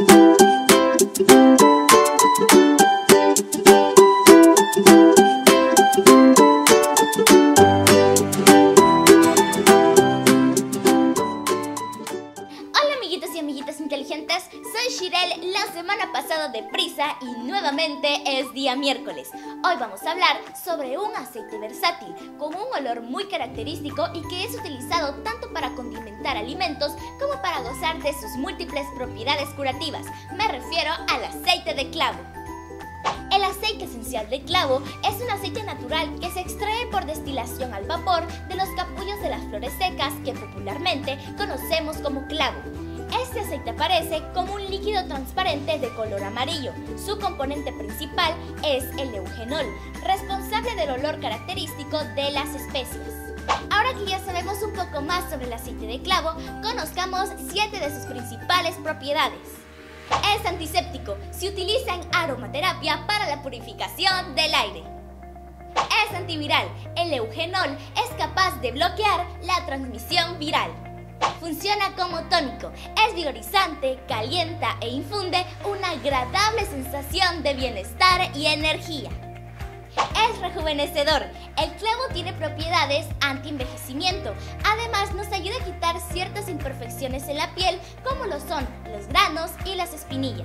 Inteligentes, soy Shirel. La semana pasada deprisa y nuevamente es día miércoles. Hoy vamos a hablar sobre un aceite versátil con un olor muy característico y que es utilizado tanto para condimentar alimentos como para gozar de sus múltiples propiedades curativas. Me refiero al aceite de clavo. El aceite esencial de clavo es un aceite natural que se extrae por destilación al vapor de los capullos de las flores secas que popularmente conocemos como clavo. Este aceite aparece como un líquido transparente de color amarillo. Su componente principal es el eugenol, responsable del olor característico de las especias. Ahora que ya sabemos un poco más sobre el aceite de clavo, conozcamos 7 de sus principales propiedades. Es antiséptico, se utiliza en aromaterapia para la purificación del aire. Es antiviral, el eugenol es capaz de bloquear la transmisión viral. Funciona como tónico, es vigorizante, calienta e infunde una agradable sensación de bienestar y energía. Es rejuvenecedor, el clavo tiene propiedades anti-envejecimiento, además nos ayuda a quitar ciertas imperfecciones en la piel como lo son los granos y las espinillas.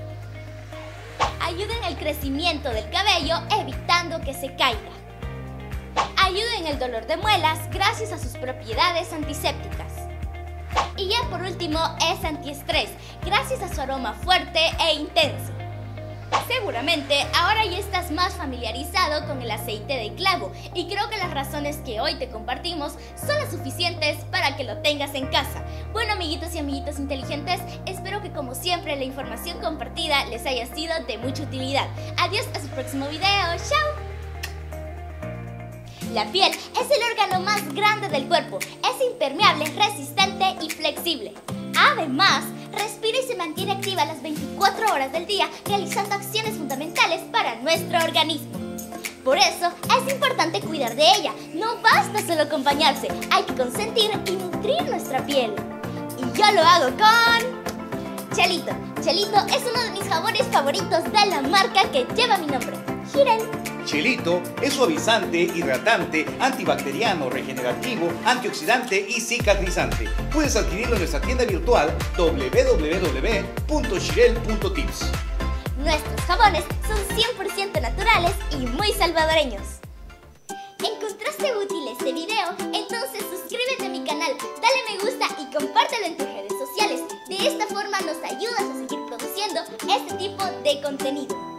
Ayuda en el crecimiento del cabello evitando que se caiga. Ayuda en el dolor de muelas gracias a sus propiedades antisépticas. Y ya por último es antiestrés, gracias a su aroma fuerte e intenso. Seguramente ahora ya estás más familiarizado con el aceite de clavo y creo que las razones que hoy te compartimos son las suficientes para que lo tengas en casa. Bueno, amiguitos y amiguitas inteligentes, espero que como siempre la información compartida les haya sido de mucha utilidad. Adiós, a su próximo video. ¡Chao! La piel es el órgano más grande del cuerpo, es impermeable, resistente y flexible. Además, respira y se mantiene activa las 24 horas del día, realizando acciones fundamentales para nuestro organismo. Por eso, es importante cuidar de ella. No basta solo con bañarse, hay que consentir y nutrir nuestra piel. Y yo lo hago con Chelito. Chelito es uno de mis jabones favoritos de la marca que lleva mi nombre, Shirel. Chelito es suavizante, hidratante, antibacteriano, regenerativo, antioxidante y cicatrizante. Puedes adquirirlo en nuestra tienda virtual www.shirel.tips. Nuestros jabones son 100% naturales y muy salvadoreños. ¿Encontraste útil este video? Entonces suscríbete a mi canal, dale me gusta y compártelo en tus redes sociales. De esta forma nos ayudas a seguir produciendo este tipo de contenido.